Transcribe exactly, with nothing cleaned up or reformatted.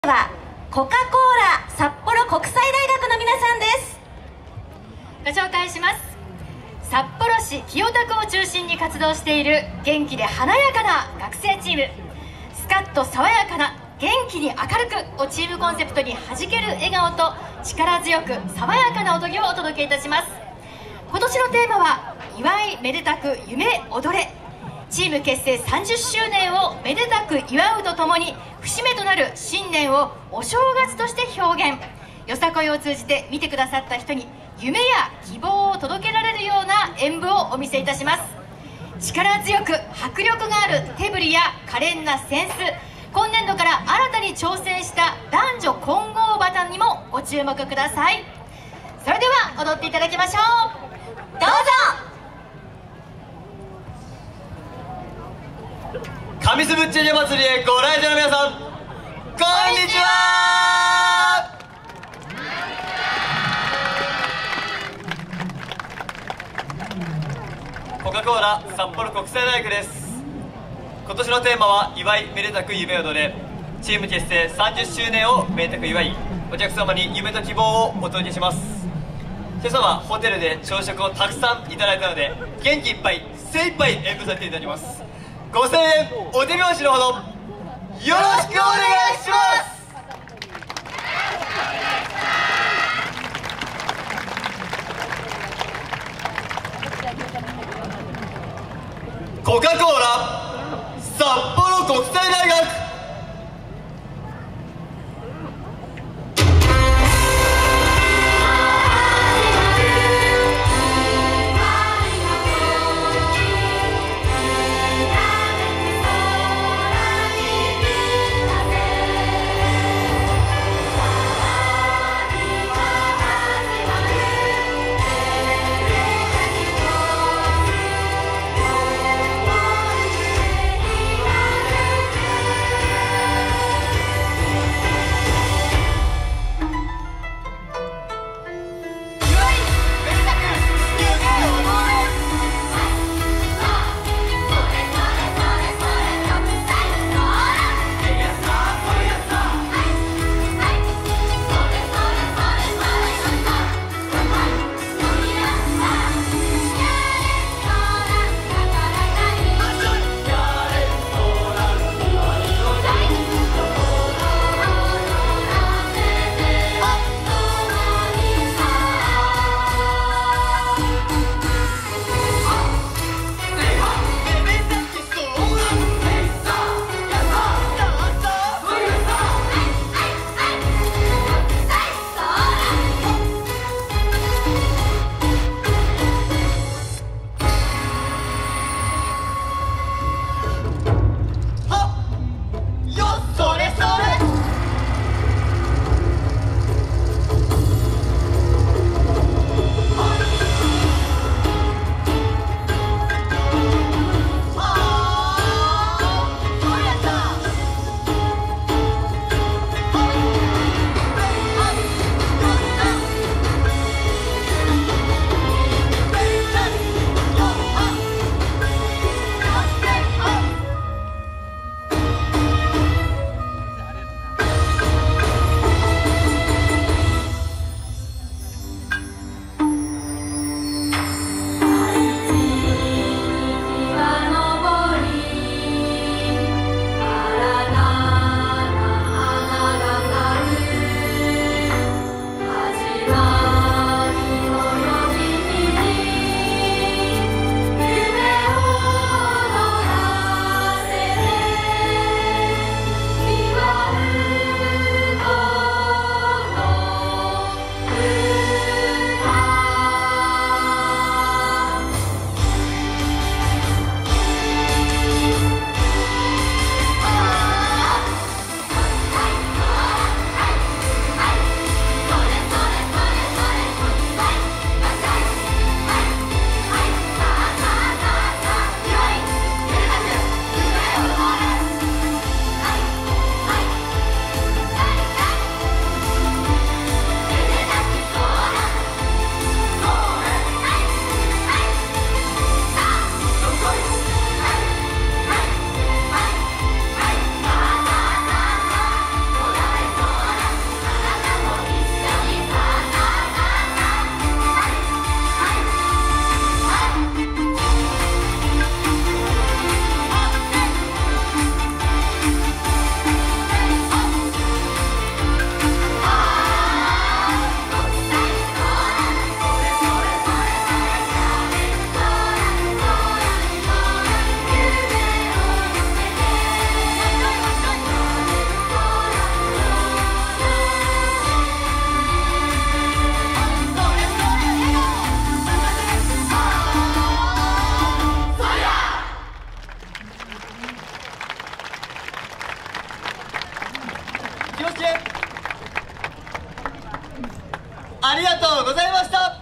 はコカ・コーラ札幌国際大学の皆さんです。 ご紹介します。札幌市清田区を中心に活動している元気で華やかな学生チーム、スカッと爽やかな元気に明るくをチームコンセプトに弾ける笑顔と力強く爽やかな踊りをお届けいたします。今年のテーマは祝いめでたく夢踊れ。チーム結成さんじゅっしゅうねんをめでたく祝うとともに、節目となる新年をお正月として表現。よさこいを通じて見てくださった人に夢や希望を届けられるような演舞をお見せいたします。力強く迫力がある手振りや可憐なセンス、今年度から新たに挑戦した男女混合バトンにもご注目ください。それでは踊っていただきましょう。どうぞ。 神栖ぶっちゃけ祭りへご来場の皆さん、こんにちは。コカ・コーラ札幌国際大学です。今年のテーマは祝いめでたく夢踊れ。チーム結成さんじゅっしゅうねんをめでたく祝い、お客様に夢と希望をお届けします。今朝はホテルで朝食をたくさんいただいたので、元気いっぱい精一杯演舞させていただきます。ご声援お手拍子のほどよろしくお願いします。コカ・コーラ札幌国際大学。 ありがとうございました。